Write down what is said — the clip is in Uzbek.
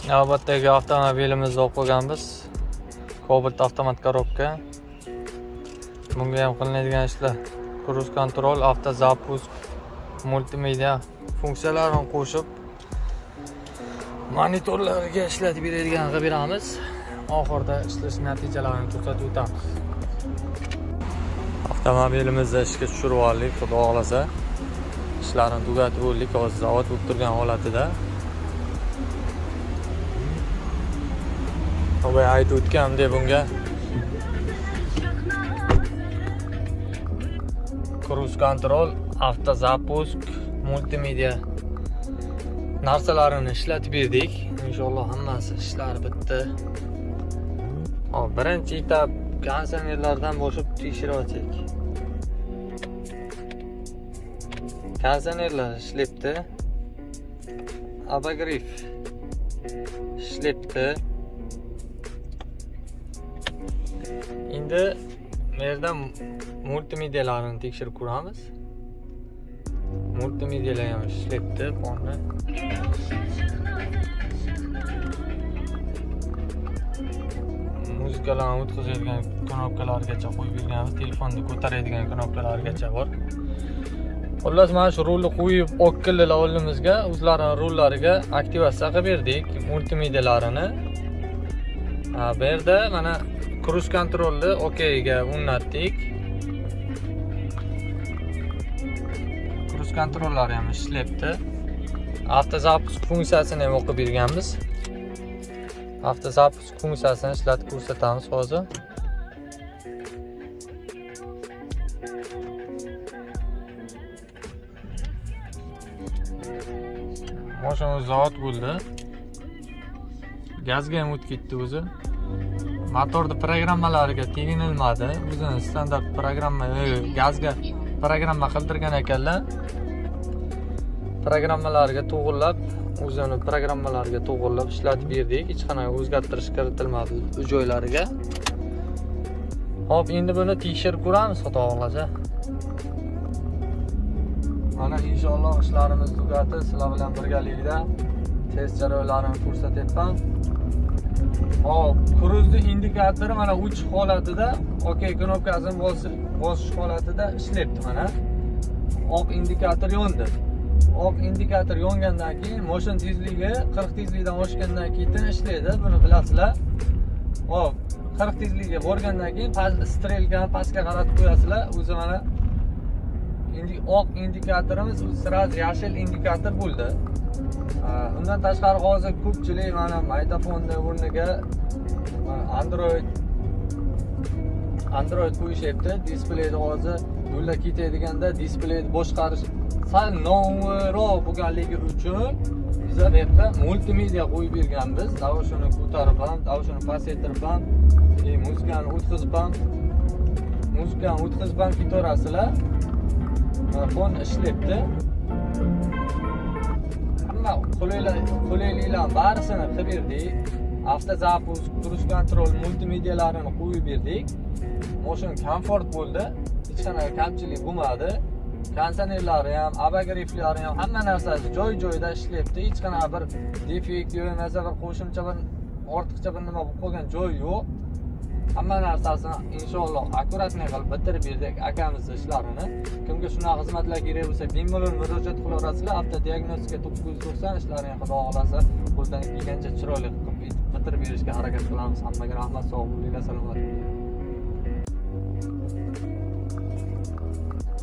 Navbatdagi avtomobilimizni olib qo'yganmiz. Cobalt avtomat korobka. Bunga ham qilinadigan ishlar: cruise control, avtozapusк, multimedia funksiyalarini qo'shib monitorlarga ishlatib beradigan qilib beramiz. Oxirida ishlash natijalarini ko'rsatib o'tamiz. Avtomobilimizni ishga tushirib oldik, xudo xolasa. Ishlarni tugatib bo'ldik, hozir zavod bo'lib turgan holatida. To'g'ri aytib o'tganimdek bunga cruise control, avtozapusк, multimedia narsalarini ishlatib berdik. Inshaalloh hammasi ishlar bitdi. Hop, birinchi etap konditsionerlardan boshlab tekshirib o'tsak. Konditsionerlar ishlayapti. Abogrif ishlayapti. Endi bu yerda multimedialarini tekshirib ko'ramiz. Multimedialar ham ishlayapti. Muzikalarni o'tkazadigan knopkalargacha qo'yib berganmiz. Telefonni ko'taradigan knopkalargacha bor. Xullas, mana shu rulni qo'yib okkillar oldimizga o'zlarining rullariga aktivatsiya qilib berdik multimedialarini. Bu yerda mana cruise controlni OKga o'rnatdik. Cruise controllari ham ishlayapti. Avtozapusк funksiyasini ham o'qib berganmiz. Avtozapusк funksiyasini ishlatib ko'rsatamiz hozir. Mashina zavod bo'ldi. Gazga ham o'tib ketdi o'zi. Motorni programmalariga teginilmadi. O'zini standart programma gazga programma qildirgan ekanlar. Programmalarga to'g'rilab, o'zini programmalarga to'g'rilab ishlatib berdik. Hech qanday o'zgartirish kiritilmadi u joylariga. Hop, endi buni tekshirib ko'ramiz, xudo xolasa. Mana inshaalloh ishlarimiz tugadi. Sizlar bilan birgalikda test jarayonlarini ko'rsatyapman. Hop, cruise indikatori mana uch holatida, OK knopkasini bosish holatida ishlayapti mana. Oq indikator yondi. Oq indikator yongandan keyin mashina tezligi 40 tezlikdan oshgandan keyin ishlaydi. Buni bilasizlar. Hop, 40 tezlikka borgandan keyin strelkani pastga qaratib qo'yasizlar. O'zi mana oq indikatorimiz siraj yashil indikator bo'ldi. Undan tashqari hozir ko'pchilik mana magnitofonni o'rniga Android qo'yishyapti. Displeyni hozir yo'lda ketayotganda displeyni boshqarish sal no'ngroq bo'lganligi uchun biz bu yerda multimedia qo'yib berganmiz. Davushini ko'tarib ham, davushini pasaytirib ham, muzikani o'tkazib ham ketaverasizlar. Fon ishlayapti. Hamma qulayliklar barisini qilib berdik. Avtozapusк, cruise control, multimedialarini qo'yib berdik. Mashina komfort bo'ldi. Hech qanday kamchilik bo'lmadi. Konditsionerlari ham, abogriflari ham, hamma narsasi joy-joyida ishlayapti. Hech qanday bir defekt yo'q, bir qo'shimcha bir ortiqcha bir nima bo'lib qolgan joy yo'q. Hamma narsasini inshaalloh akkuratlik qilib bitirib berdik akamiz ishlarini. Kimga shunaqa xizmatlar kerak bo'lsa, bemalol murojaat qilaverasizlar. Avtodiagnostika 990 ishlarini xudo xolasa qo'ldan kelgancha chiroyli qilib bitirib berishga harakat qilamiz. Hammaga rahmat, sog' bo'linglar, salomat bo'ling.